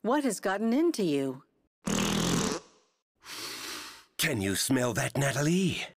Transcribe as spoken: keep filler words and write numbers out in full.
What has gotten into you? Can you smell that, Natalie?